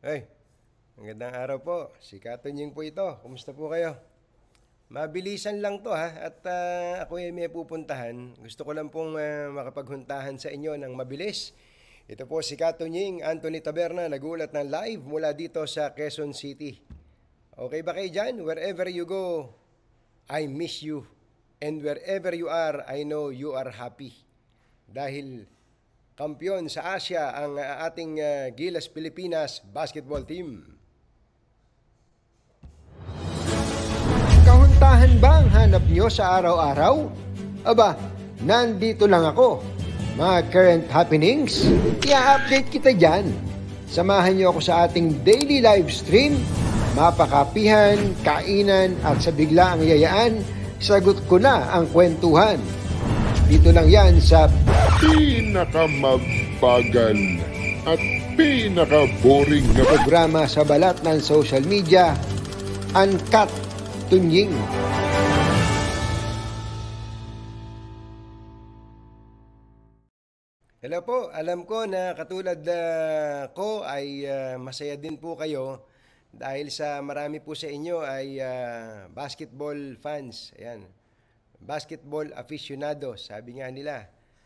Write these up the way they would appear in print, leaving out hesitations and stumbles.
Ay, magandang araw po. Si Katunying po ito. Kumusta po kayo? Mabilisan lang to ha. At ako ay may pupuntahan. Gusto ko lang pong makapaghuntahan sa inyo ng mabilis. Ito po si Katunying Anthony Taberna, nagulat ng live mula dito sa Quezon City. Okay ba kayo dyan? Wherever you go, I miss you. And wherever you are, I know you are happy. Dahil kampiyon sa Asia ang ating Gilas Pilipinas basketball team. Kahuntahan ba ang hanap nyo sa araw-araw? Aba, nandito lang ako. Mga current happenings, i-update kita dyan. Samahan nyo ako sa ating daily live stream. Mapakapihan, kainan at sa biglaang yayaan, sagot ko na ang kwentuhan. Dito lang yan sa pinakamabagal at pinaka-boring na programa sa balat ng social media, Uncut Tunying. Hello po, alam ko na katulad ko ay masaya din po kayo dahil sa marami po sa inyo ay basketball fans. Ayan. Basketball aficionado, sabi nga nila.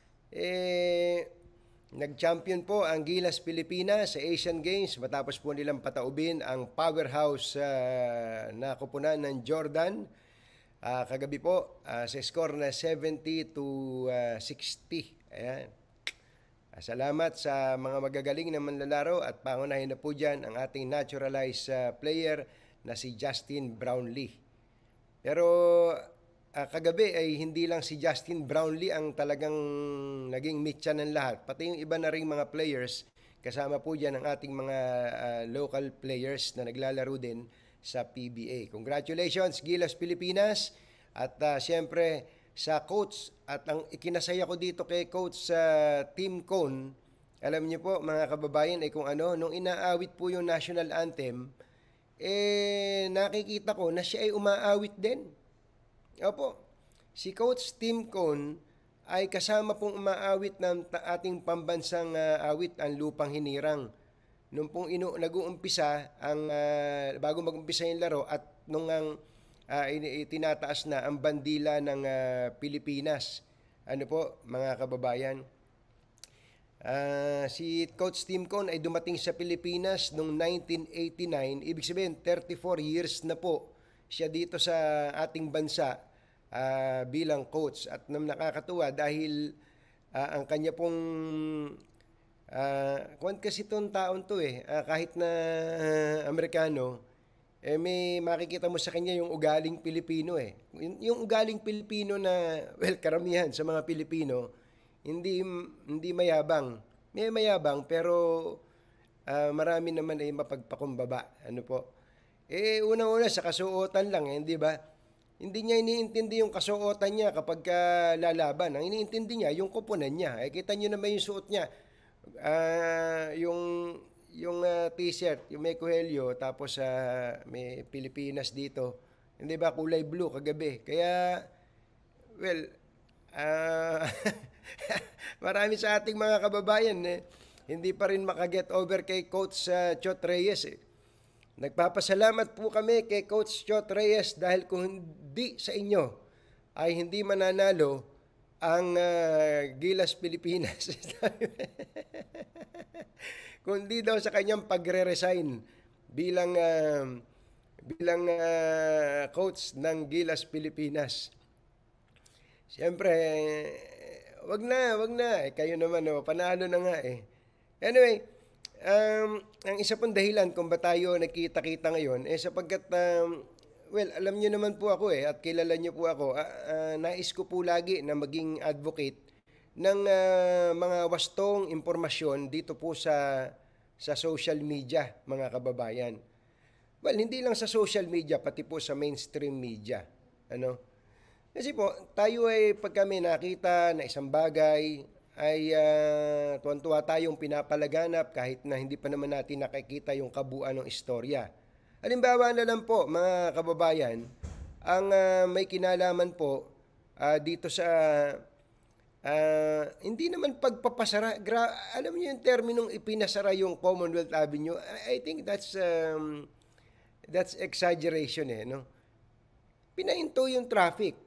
Nag-champion po ang Gilas Pilipinas sa Asian Games matapos po nilang pataubin ang powerhouse na koponan ng Jordan. Kagabi po sa score na 70-60. Ayan. Salamat sa mga magagaling na manlalaro at pangunahin na po dyan ang ating naturalized player na si Justin Brownlee. Pero kagabi ay hindi lang si Justin Brownlee ang talagang naging mitya ng lahat. Pati yung iba na ring mga players, kasama po dyan ang ating mga local players na naglalaro din sa PBA. Congratulations, Gilas Pilipinas! At siyempre sa coach, at ang ikinasaya ko dito kay coach sa Team Cone, alam niyo po mga kababayan ay kung ano, nung inaawit po yung national anthem, nakikita ko na siya ay umaawit din. Opo, si Coach Tim Cone ay kasama pong umaawit ng ating pambansang awit, ang Lupang Hinirang. Nung pong nag-uumpisa, bago mag-umpisa yung laro at nung tinataas na ang bandila ng Pilipinas. Ano po, mga kababayan? Si Coach Tim Cone ay dumating sa Pilipinas noong 1989. Ibig sabihin, 34 years na po siya dito sa ating bansa bilang coach. At nakakatuwa dahil ang kanya pong kung kasi itong taon to kahit na Amerikano, may makikita mo sa kanya yung ugaling Pilipino yung ugaling Pilipino na, well, karamihan sa mga Pilipino, hindi mayabang. May mayabang pero marami naman ay mapagpakumbaba. Ano po? Unang-una sa kasuotan lang, di ba? Hindi niya iniintindi yung kasuotan niya kapag lalaban. Ang iniintindi niya, yung koponan niya. Kita niyo naman yung suot niya. Yung t-shirt, yung may Coelho, tapos may Pilipinas dito. Hindi ba? Kulay blue kagabi. Kaya, well, marami sa ating mga kababayan, hindi pa rin makaget over kay Coach Chot Reyes. Nagpapasalamat po kami kay Coach Chot Reyes dahil kung hindi sa inyo ay hindi mananalo ang Gilas Pilipinas. Kundi daw sa kanyang pagre-resign bilang coach ng Gilas Pilipinas. Siyempre, wag na. Kayo naman, panalo na nga . Anyway, ang isa pong dahilan kung ba tayo nagkita-kita ngayon sapagkat well, alam niyo naman po ako at kilala niyo po ako. Nais ko po lagi na maging advocate ng mga wastong impormasyon dito po sa social media, mga kababayan. Well, hindi lang sa social media, pati po sa mainstream media. Ano? Kasi po, tayo ay pag kami nakita na isang bagay, ay tuwan-tuwa tayong pinapalaganap kahit na hindi pa naman natin nakikita yung kabuuan ng istorya. Halimbawa na lang po, mga kababayan, ang may kinalaman po dito sa hindi naman pagpapasara. Alam niyo yung terminong ipinasara yung Commonwealth Avenue, I think that's exaggeration no? Pinahinto yung traffic.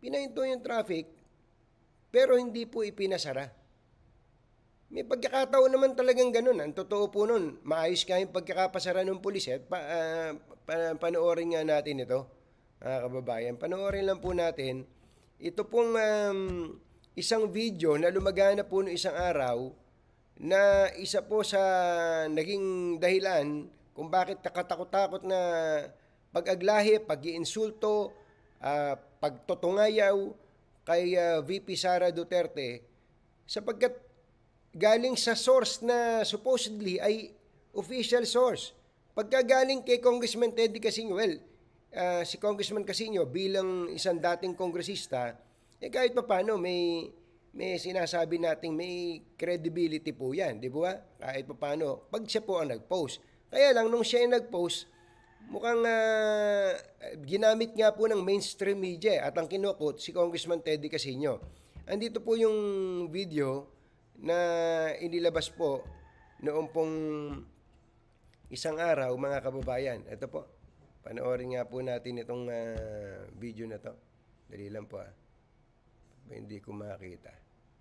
Pero hindi po ipinasara. May pagkakataon naman talagang ganun. Ang totoo po nun, maayos nga yung pagkakapasara ng pulis. Panoorin nga natin ito, mga kababayan. Panoorin lang po natin. Ito pong isang video na lumagana po noong isang araw na isa po sa naging dahilan kung bakit nakatakot-takot na pag-aglahi, pag-iinsulto, pagtutungayaw kay VP Sara Duterte sapagkat galing sa source na supposedly ay official source. Pagka galing kay Congressman Teddy Casino, si Congressman Casino bilang isang dating kongresista, kahit pa paano may sinasabi nating may credibility po yan, di ba? Kahit pa paano, pag siya po ang nag-post. Kaya lang, nung siya yung nag-post, mukhang ginamit nga po ng mainstream media at ang kinukot si Congressman Teddy Casino. Andito po yung video na inilabas po noong pong isang araw, mga kababayan. Ito po, panoorin nga po natin itong video na to. Dali lang po hindi ko makita.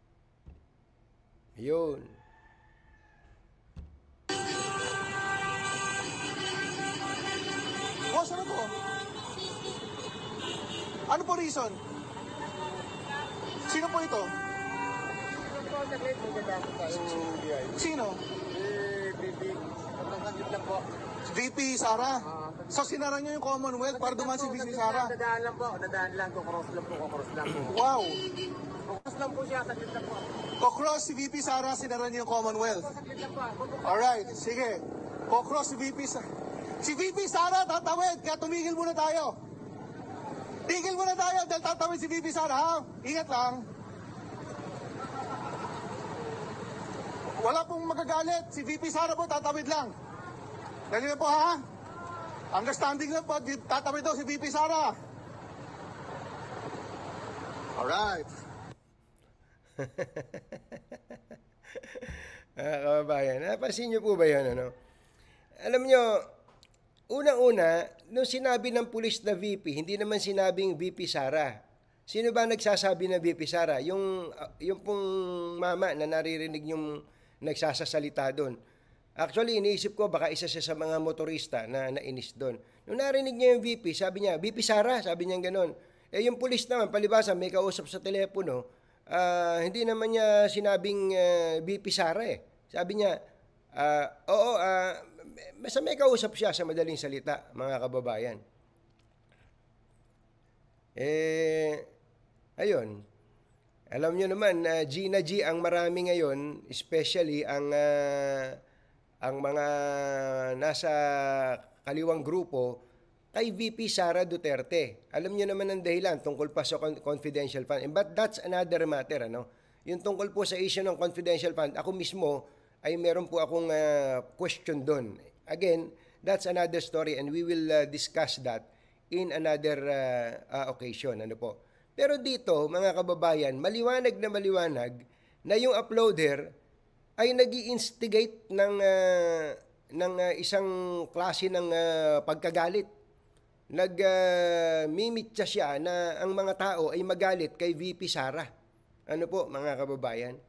Yun. Boss, ano to? Ano po reason? Sino po ito? Sino? VP Sara? So sinara nyo yung Commonwealth para dumaan si VP Sara? Dadaan lang po, kukros lang po. Wow! Kukros lang po siya, saglit lang po. Kokros si VP Sara, sinara niyo yung Commonwealth. Saglit lang po. Alright, sige. Kokros si VP Sara. Si VP Sara tatawid, kaya tumigil muna tayo. Tigil muna tayo dahil tatawid si VP Sara, ha? Ingat lang. Wala pong magagalit. Si VP Sara po tatawid lang. Dali na po, ha? Understanding lang po, tatawid daw si VP Sara. Alright. Kababayan, napansin niyo po ba yun? Alam niyo, unang-una, nung sinabi ng pulis na VP, hindi naman sinabing VP Sara. Sino ba nagsasabi na VP Sara? Yung pong mama na naririnig yung nagsasasalita doon. Actually, iniisip ko baka isa siya sa mga motorista na nainis doon. Nung narinig niya yung VP, sabi niya, VP Sara, sabi niya gano'n. Yung pulis naman, palibasa, may kausap sa telepono, hindi naman niya sinabing VP Sara Sabi niya, oo, basta may kausap siya sa madaling salita, mga kababayan. Ayun. Alam niyo naman, G na G ang marami ngayon, especially ang mga nasa kaliwang grupo, kay VP Sara Duterte. Alam niyo naman ang dahilan tungkol pa sa confidential fund. But that's another matter, Yung tungkol po sa issue ng confidential fund, ako mismo ay meron po akong question doon. Again, that's another story and we will discuss that in another occasion. Pero dito, mga kababayan, maliwanag na yung uploader ay nag-i-instigate ng isang klase ng pagkagalit. Nagmimitsa siya na ang mga tao ay magalit kay VP Sara. Mga kababayan?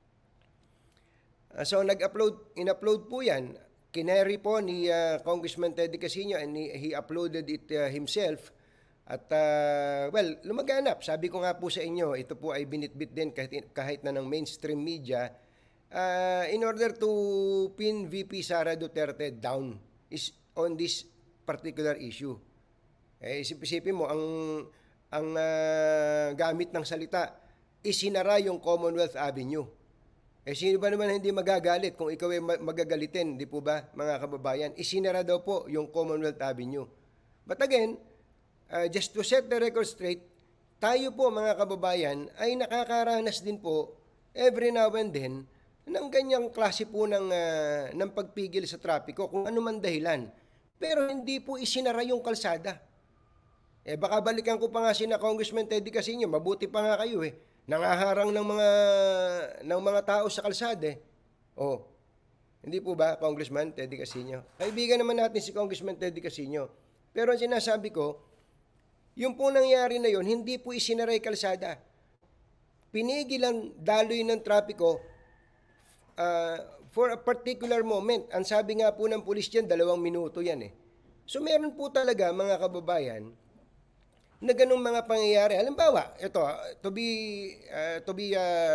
So in-upload po yan. Kinary po ni Congressman Teddy Casino and he uploaded it himself. At lumaganap. Sabi ko nga po sa inyo, ito po ay binitbit din kahit na ng mainstream media in order to pin VP Sara Duterte down is on this particular issue. Isipin mo, ang gamit ng salita, isinara yung Commonwealth Avenue. Sino ba naman hindi magagalit kung ikaw ay magagalitin, di po ba, mga kababayan? Isinara daw po yung Commonwealth Avenue. But again, just to set the record straight, tayo po mga kababayan ay nakakaranas din po every now and then ng ganyang klase po ng pagpigil sa trapiko kung ano man dahilan. Pero hindi po isinara yung kalsada. Baka balikan ko pa nga sina Congressman Teddy Casino, mabuti pa nga kayo nangaharang ng mga tao sa kalsada eh. Oh, hindi po ba, Congressman Teddy Casino? Kaibigan naman natin si Congressman Teddy Casino. Pero ang sinasabi ko, yung po nangyari na yon, hindi po isinaray kalsada. Pinigilan daloy ng trapiko for a particular moment. Ang sabi nga po ng pulis dyan, 2 minuto yan eh. So meron po talaga mga kababayan na ganung mga pangyayari. Halimbawa, ito, to be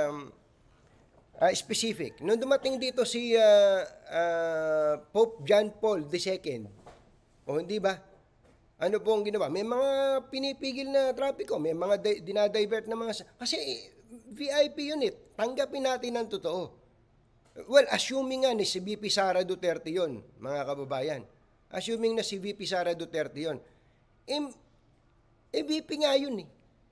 specific. Nung dumating dito si Pope John Paul II, o hindi ba? Ano po ang ginawa? May mga pinipigil na trapiko, may mga dinadivert na mga... Kasi VIP unit, tanggapin natin ang totoo. Well, assuming nga ni si VP Sara Duterte yon, mga kababayan. Assuming na si VP Sara Duterte yon. VP nga yun eh.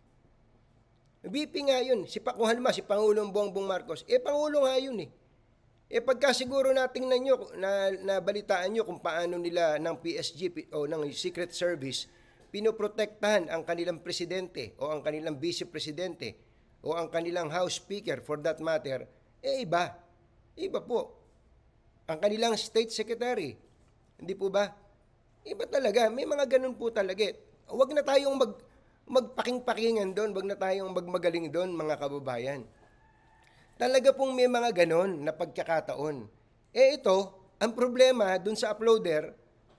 VP nga yun. Si Pangulong Bongbong Marcos. Pangulo nga yun eh. Pagka siguro natingnan nyo, nabalitaan nyo kung paano nila ng PSG o ng Secret Service pinoprotektahan ang kanilang presidente o ang kanilang vice-presidente o ang kanilang House Speaker for that matter, iba. Iba po. Ang kanilang State Secretary. Hindi po ba? Iba talaga. May mga ganun po talaga. Huwag na tayong magpaking-pakingan doon. Huwag na tayong magmagaling doon, mga kababayan. Talaga pong may mga ganon na pagkakataon. Ito, ang problema dun sa uploader,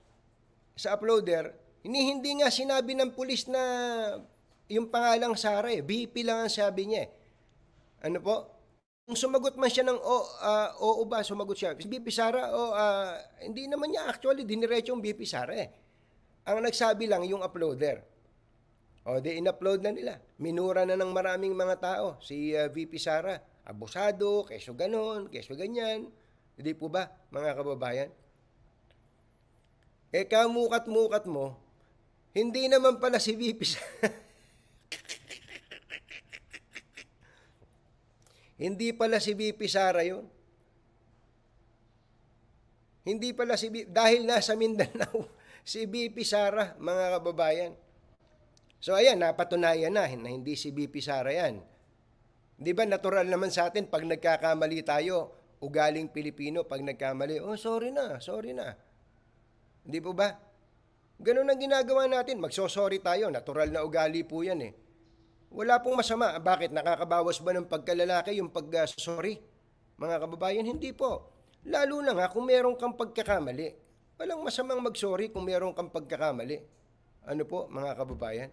hindi nga sinabi ng pulis na yung pangalang Sara eh. VP lang ang sabi niya eh. Ano po? Kung sumagot man siya ng oo ba, sumagot siya. VP Sara, hindi naman niya actually diniretso yung VP Sara eh. Ang nagsabi lang yung uploader. In-upload na nila. Minura na ng maraming mga tao si VP Sara. Abusado, keso ganon, keso ganyan. Hindi po ba, mga kababayan? Kamukat-mukat mo, hindi naman pala si VP Sara. Hindi pala si VP Sara yun. Hindi pala si VP, dahil nasa Mindanao, si VP Sara, mga kababayan. So ayan, napatunayan na hindi si VP Sara yan. Di ba natural naman sa atin pag nagkakamali tayo, ugaling Pilipino, pag nagkamali, sorry na. Di po ba? Ganun ang ginagawa natin, magsosorry tayo, natural na ugali po yan eh. Wala pong masama. Bakit? Nakakabawas ba ng pagkalalaki yung pag-sorry? Mga kababayan, hindi po. Lalo na nga kung meron kang pagkakamali. Walang masamang mag-sorry kung meron kang pagkakamali. Ano po, mga kababayan?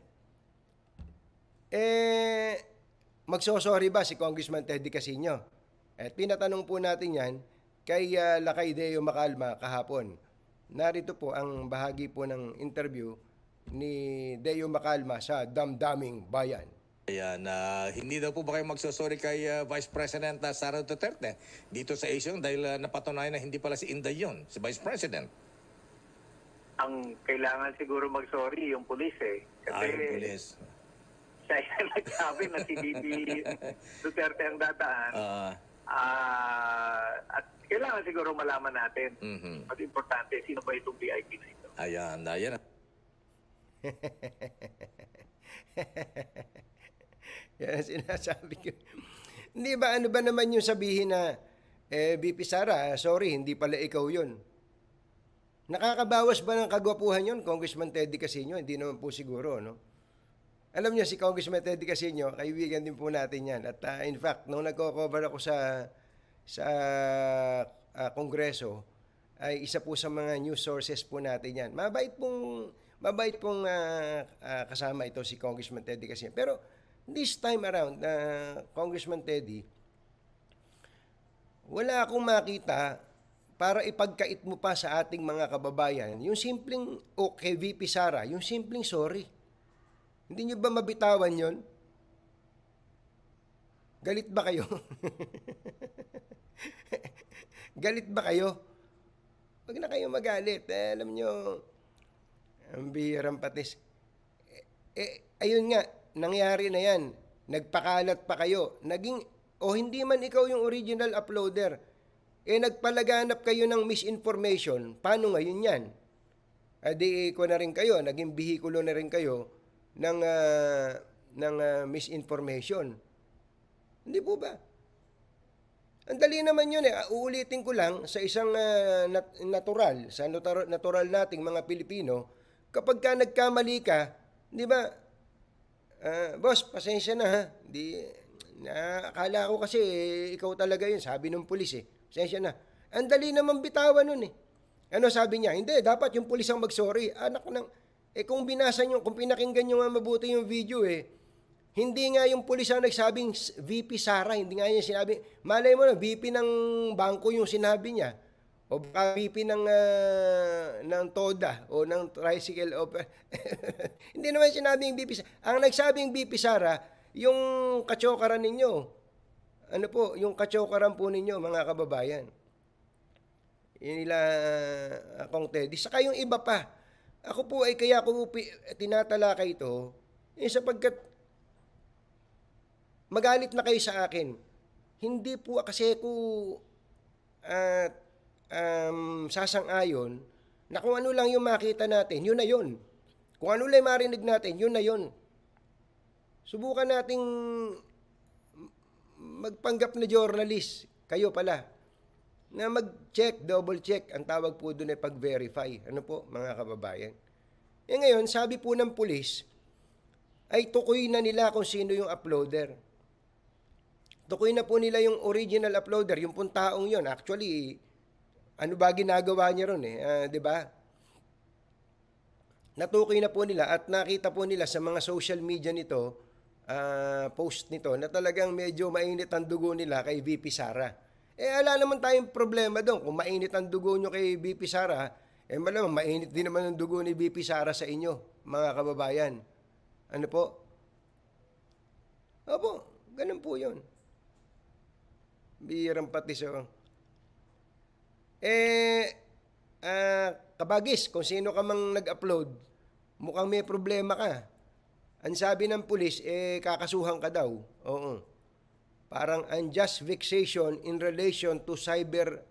Magsosorry ba si Congressman Teddy Casino? Tinatanong po natin yan kay Lakay Deo Macalma kahapon. Narito po ang bahagi po ng interview ni Deo Macalma sa Damdaming Bayan. Ayan, hindi daw po ba kayo magsosorry kay Vice President Sara Duterte dito sa issue dahil napatunayan na hindi pala si Inday yun, si Vice President? Ang kailangan siguro mag-sorry yung pulis eh. Kasi yung pulis. Siya yung nagsabi na si VP Duterte ang dadaan. At kailangan siguro malaman natin. Mas importante, sino ba itong VIP na ito? Ayan. Yan ang sinasabi ko. Hindi ba, ano ba naman yung sabihin na, VP Sara, sorry, hindi pala ikaw yun. Nakakabawas ba ng kagwapuhan yun, Congressman Teddy Casino? Hindi naman po siguro, no? Alam niyo, si Congressman Teddy Casino, kaibigan din po natin yan. At in fact, nung nagko-cover ako sa Kongreso, ay isa po sa mga news sources po natin yan. Mabait pong kasama ito si Congressman Teddy Casino. Pero this time around, Congressman Teddy, wala akong makita para ipagkait mo pa sa ating mga kababayan yung simpleng, kay VP Sara, yung simpleng sorry. Hindi nyo ba mabitawan yon? Galit ba kayo? Galit ba kayo? Huwag na kayo magalit. Alam nyo, ang bihirang patis. Ayun nga, nangyari na yan. Nagpakalat pa kayo. Hindi man ikaw yung original uploader. Nagpalaganap kayo ng misinformation. Paano ngayon yan? Di ko na rin kayo, naging bihikulo na rin kayo ng misinformation. Hindi po ba? Ang dali naman yun eh. Uulitin ko lang sa isang natural, sa natural nating mga Pilipino, kapag ka nagkamali ka, di ba, boss, pasensya na ha. Akala ko kasi ikaw talaga yun, sabi ng pulis eh. Pasensya na. Ang dali naman bitawan nun eh. Ano sabi niya? Hindi, dapat yung pulis ang mag-sorry. Anak ng, kung binasa nyo, kung pinakinggan nyo nga mabuti yung video hindi nga yung pulis ang nagsabing VP Sara, hindi nga niya sinabi. Malay mo na, VP ng bangko yung sinabi niya. O baka VP ng TODA o ng tricycle. Hindi naman sinabing VP Sara. Ang nagsabing VP Sara, yung kachokaran ninyo. Ano po, yung kachokaran po ninyo, mga kababayan. Yun nila akong Teddy. Saka yung iba pa. Ako po ay kaya ko tinatalakay ito, sapagkat magalit na kayo sa akin. Hindi po kasi ako sasang-ayon na kung ano lang yung makita natin, yun na yun. Kung ano lang marinig natin, yun na yun. Subukan nating magpanggap na journalist, kayo pala, na mag-check, double-check, ang tawag po doon ay pag-verify. Ano po, mga kababayan? Ngayon, sabi po ng pulis, ay tukoy na nila kung sino yung uploader. Tukoy na po nila yung original uploader, yung pong taong yun. Actually, ano ba ginagawa niya ron di ba? Natukoy na po nila at nakita po nila sa mga social media nito, post nito, na talagang medyo mainit ang dugo nila kay VP Sara. Wala naman tayong problema doon. Kung mainit ang dugo nyo kay VP Sara, malamang mainit din naman ang dugo ni VP Sara sa inyo, mga kababayan. Ano po? Opo, ganun po yun. Bihirang patis kabagis, kung sino ka mang nag-upload, mukhang may problema ka. Ang sabi ng pulis, kakasuhan ka daw. Oo. Parang unjust vexation in relation to cyber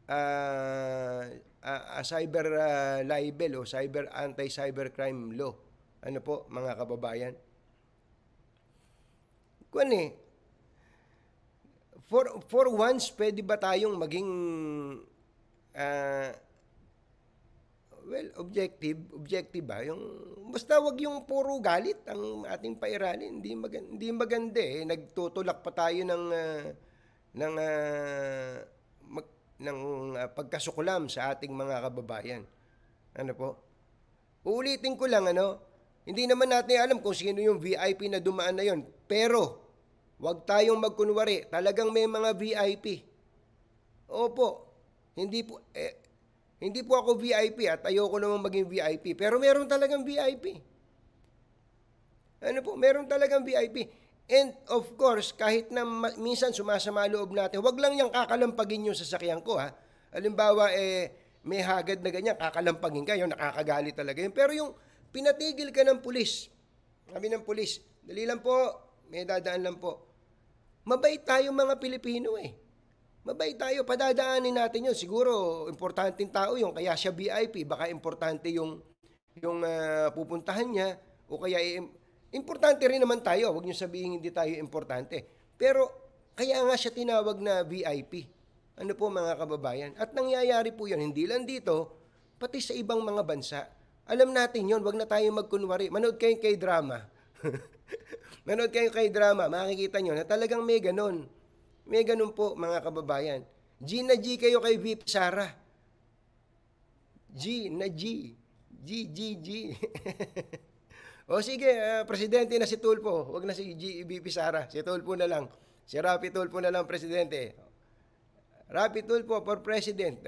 libel o anti-cybercrime law. Ano po, mga kababayan? For once, pwede ba tayong maging objective ba? Basta wag yung puro galit ang ating pairalin. Hindi maganda Nagtutulak pa tayo ng pagkasukulam sa ating mga kababayan. Ano po? Uulitin ko lang, hindi naman natin alam kung sino yung VIP na dumaan na yon. Pero, wag tayong magkunwari. Talagang may mga VIP. Opo. Hindi po ako VIP at ayoko naman maging VIP. Pero meron talagang VIP. Ano po? Meron talagang VIP. And of course, kahit na minsan sumasama loob natin, wag lang yung kakalampagin yung sasakyan ko Halimbawa, may hagad na ganyan, kakalampagin ka, yung nakakagalit talaga yun. Pero yung pinatigil ka ng pulis, sabi ng pulis, dali lang po, may dadaan lang po. Mabait tayo mga Pilipino Mabait tayo, padadaanin natin yun. Siguro, importanteng tao yung kaya siya VIP, baka importante yung pupuntahan niya, o kaya importante rin naman tayo, huwag niyo sabihin hindi tayo importante. Pero, kaya nga siya tinawag na VIP. Ano po mga kababayan? At nangyayari po yun, hindi lang dito, pati sa ibang mga bansa. Alam natin yun, wag na tayo magkunwari. Manood kayong kay drama. Manood kayong kay drama, makikita nyo na talagang may ganun. May ganun po, mga kababayan. G na G kayo kay VP Sara. G na G. G. O sige, presidente na si Tulfo. Huwag na si VP Sara. Si Tulfo na lang. Si Rapi Tulfo na lang, presidente. Rapi Tulfo for president.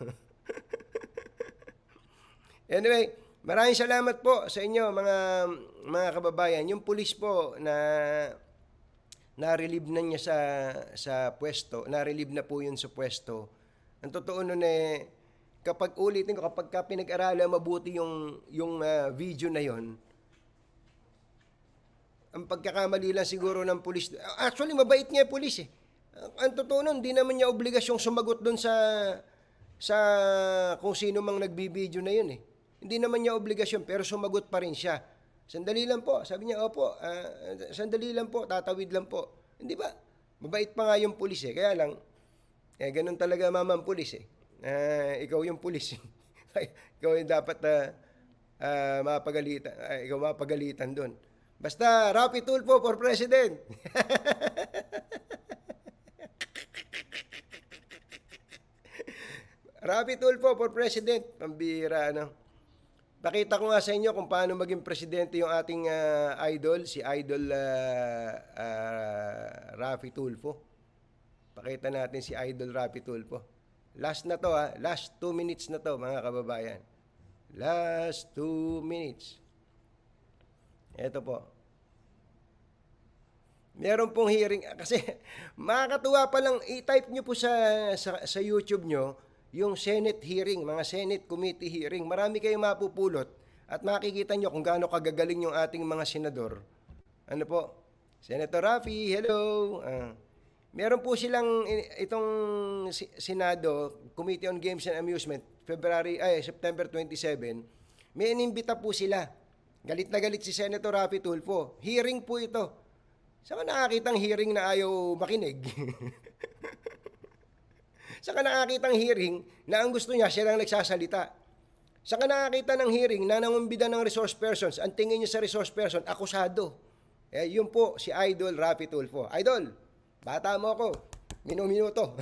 Anyway, maraming salamat po sa inyo, mga kababayan. Yung pulis po na-relieve na niya sa pwesto, na-relieve na po yun sa pwesto. Ang totoo nun kapag ulitin ko, kapag pinag-aralan mabuti yung video na yon, ang pagkakamali lang siguro ng pulis, actually mabait niya yung pulis Ang totoo nun, di naman niya obligasyong sumagot dun sa kung sino mang nagbibideo na yun Hindi naman niya obligasyon, pero sumagot pa rin siya. Sandali lang po. Sabi niya, opo, sandali lang po, tatawid lang po. Hindi ba? Mabait pa nga yung pulis eh. Kaya lang, ganun talaga mamang pulis eh. Ikaw yung pulis. Ikaw yung dapat mapagalitan. Ikaw mapagalitan doon. Basta, Rapi Tulfo for President. Rapi Tulfo for President. Pambira, ano. Pakita ko nga sa inyo kung paano maging presidente yung ating idol, si Idol Rapi Tulfo. Pakita natin si Idol Rapi Tulfo. Last na to last 2 minutes na to mga kababayan. Last 2 minutes. Ito po. Meron pong hearing, kasi makakatuwa pa lang, i-type nyo po sa YouTube nyo, yung Senate hearing, mga Senate Committee hearing. Marami kayong mapupulot at makikita nyo kung gaano kagagaling yung ating mga senador. Ano po? Senator Rafi, hello. Meron po silang itong Senado, Committee on Games and Amusement, September 27. May inimbita po sila. Galit na galit si Senator Rafi Tulfo. Hearing po ito. Saan ka nakakitang hearing na ayaw makinig? Saan ka nakakitang hearing na ang gusto niya, siya lang nagsasalita? Saan ka nakakita ng hearing na nangumbida ng resource persons, ang tingin niya sa resource person, akusado? Yun po, si Idol Rapi Tulfo. Idol, bata mo ako. Minuto.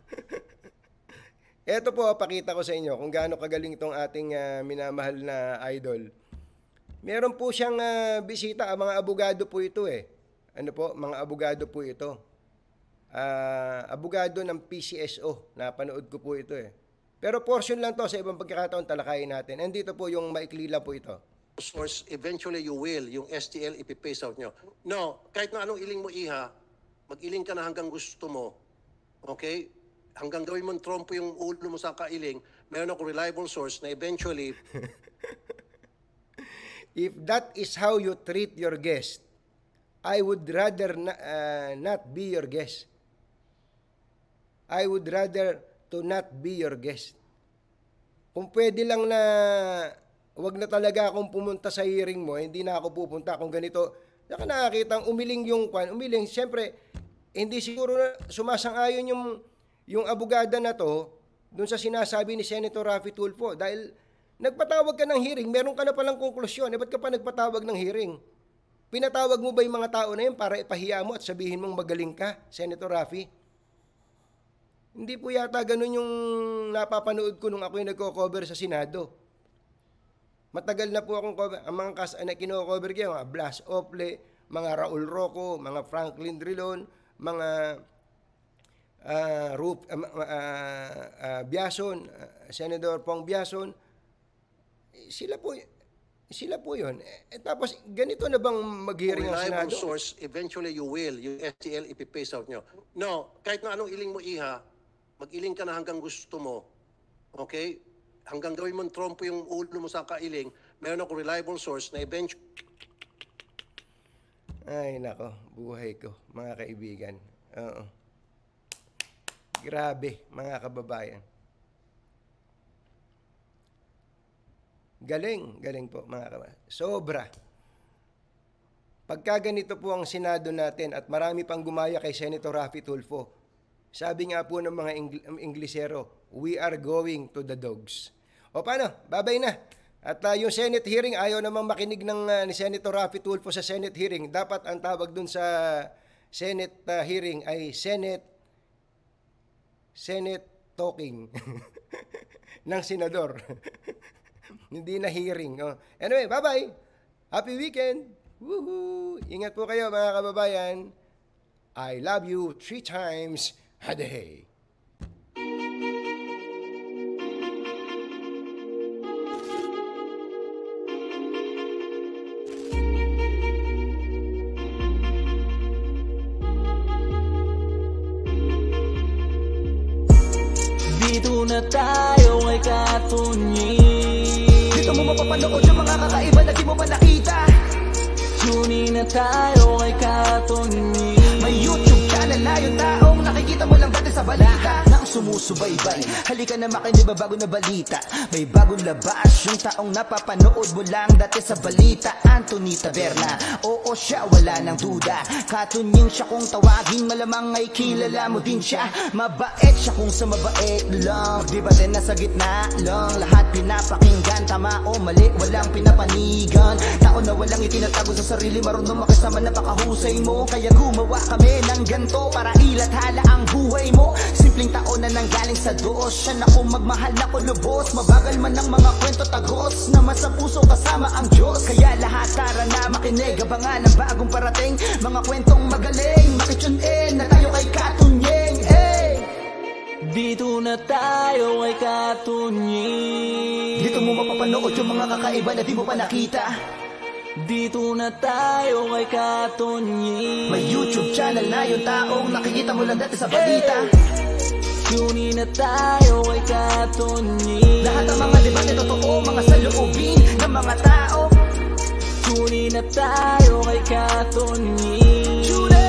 Ito po, pakita ko sa inyo kung gaano kagaling itong ating minamahal na idol. Meron po siyang bisita, mga abogado po ito eh. Ano po, mga abogado po ito. Abogado ng PCSO, napanood ko po ito eh. Pero portion lang to, sa ibang pagkakataon talakayin natin. And dito po yung maikli lang po ito. Source, eventually you will, yung STL ipipace out nyo. No, kahit na anong iling mo iha, mag-iling ka na hanggang gusto mo. Okay? Hanggang gawin mong trompo yung ulo mo sa kailing, meron ako reliable source na eventually... If that is how you treat your guest, I would rather not be your guest. I would rather to not be your guest. Kung pwede lang na wag na talaga akong pumunta sa hearing mo, hindi na ako pupunta kung ganito. Saka nakakita umiling yung kwan, umiling. Siyempre, hindi siguro na sumasang-ayon yung abogada na to dun sa sinasabi ni Senator Rafi Tulfo. Dahil nagpatawag ka ng hearing, meron ka na palang konklusyon. Ba't ka pa nagpatawag ng hearing? Pinatawag mo ba yung mga tao na yun para ipahiya mo at sabihin mong magaling ka, Senator Rafi? Hindi po yata ganun yung napapanood ko nung ako yung nagko-cover sa Senado. Matagal na po akong cover. Ang mga na kino-cover kayo, mga Blas Ople, mga Raul Roco, mga Franklin Drilon, mga Biason, Senador Pong Biason. Sila po yun. Tapos, ganito na bang mag-hearing ang Senado? Reliable source, eventually you will, yung STL ipipace out nyo. No, kahit na anong iling mo iha, mag-iling ka na hanggang gusto mo. Okay? Hanggang gawin mong trompo yung ulo mo sa kailing, meron ako reliable source na eventually... Ay, nako, buhay ko, mga kaibigan. Oo. Grabe, mga kababayan. Galing po, mga kababayan. Sobra. Pagka ganito po ang Senado natin at marami pang gumaya kay Senator Rafi Tulfo, sabi nga po ng mga Inglesero, we are going to the dogs. O paano? Babay na. At yung Senate hearing, ayaw namang makinig ni Senator Rafi Tulfo sa Senate hearing. Dapat ang tawag dun sa Senate hearing ay Senate talking ng senador. Hindi na hearing. Oh. Anyway, bye-bye. Happy weekend. Woohoo! Ingat po kayo mga kababayan. I love you 3 times a day. Dito na tayo ay katunyi. Dito mo mapapanood yung mga kakaiba na di mo pa nakita. Tune na tayo ay katunyi. May YouTube channel na yung taong nakikita mo lang dati sa balita. sumusubaybay. Halika na makinig, bago na balita. May bagong labas, yung taong napapanood mo lang dati sa balita. Anthony Taberna, oo siya, wala nang duda. Katunying siya kung tawagin, malamang ay kilala mo din siya. Mabait siya kung sa mabait lang. Debate na sa gitna lang, lahat pinapakinggan. Tama o mali, walang pinapanigan. Tao na walang itinatago sa sarili, marunong makisama, napakahusay mo. Kaya gumawa kami ng ganto para ilathala ang buhay mo. Simpleng tao na nanggaling sa Diyos, siya na kung magmahal na ko lubos. Mabagal man ang mga kwento tagos, naman sa puso kasama ang Diyos. Kaya lahat tara na makinig, abangan ang bagong parating. Mga kwentong magaling, makitsunin na tayo kay Katunying. Dito na tayo kay Katunying. Dito mo mapapanood yung mga kakaiba na di mo pa nakita. Dito na tayo kay Katunying. May YouTube channel na yung taong nakikita mo lang dati sa balita. Tunin na tayo kay Katunying. Lahat ng mga debate totoo, mga saloobin ng mga tao. Tunin na tayo kay Katunying.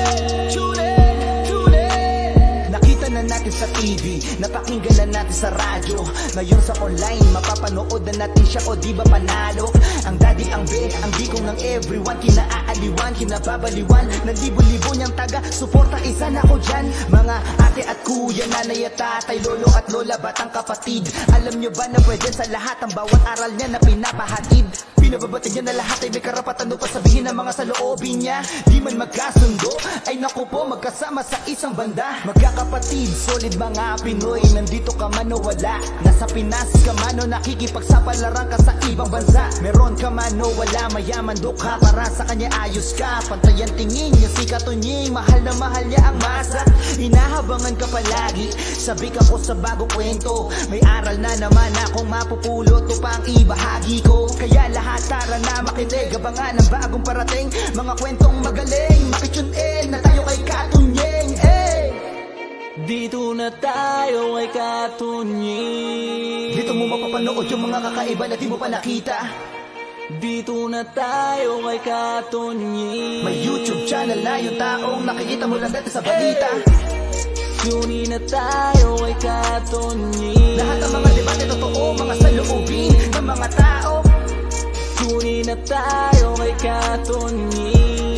Nakita na natin sa TV, napakinggan na natin sa radyo. Ngayon sa online, mapapanood na natin siya o di ba panalo? Ang daddy, ang be, ang bikong ng everyone. Kinaaaliwan, kinababaliwan ng libo-libo niyang taga, suporta isa na ko dyan. Mga ate at kuya, nanay at tatay, lolo at lola, batang kapatid. Alam nyo ba na pwede sa lahat ang bawat aral niya na pinapahatid? Pinababati niya na lahat ay may karapatan upang sabihin ng mga saloobin niya. Di man magkasundo, ay naku po, magkasama sa isang banda. Magkakapatid, solid mga Pinoy, nandito ka man o wala. Nasa Pinas ka man o nakikipagsapalaran ka sa ibang bansa. Meron ka man o wala, mayaman do ka, para sa kanya ayos ka. Pantayan tingin niya si Katunying, mahal na mahal niya ang masa. Inahabangan ka palagi, sabik ako sa bagong kwento. May aral na naman akong mapupulot upang ibahagi ko. Kaya lahat tara na makinig, abangan ang bagong parating. Mga kwentong magaling, makitsunin na tayo kay Katunying. Dito na tayo kay Katunying. Dito mo mapapanood yung mga kakaiba na di mo pa nakita. Dito na tayo kay Katunying. May YouTube channel na yung taong nakikita mo lang dati sa balita. Tunin na tayo kay Katunying. Lahat ng mga debate totoo, mga saloobin ng mga tao. Tunin na tayo kay Katunying.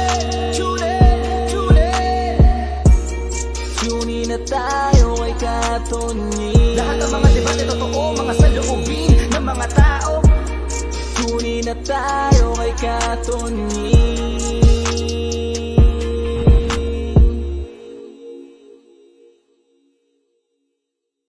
Tunin na tayo kay Katunying. Lahat ng mga debate totoo, mga saloobin ng mga tao. Tunin na tayo kay Katunying.